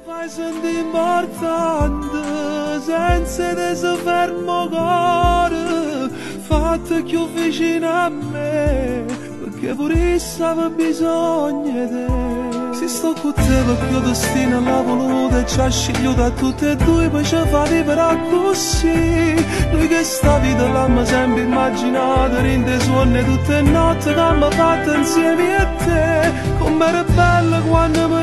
fai sentire importante, senza te se fermo cuore, fatta più vicino a me, perché pure essa aveva bisogno di te. Se sto con te perché il destino l'ha voluto e ci ha scegliuto a tutte e due, poi ci fa vivere così. Noi che sta vita l'abbiamo sempre immaginata, rinde suone tutte le notti che abbiamo fatto insieme a te. Com'era bella quando mi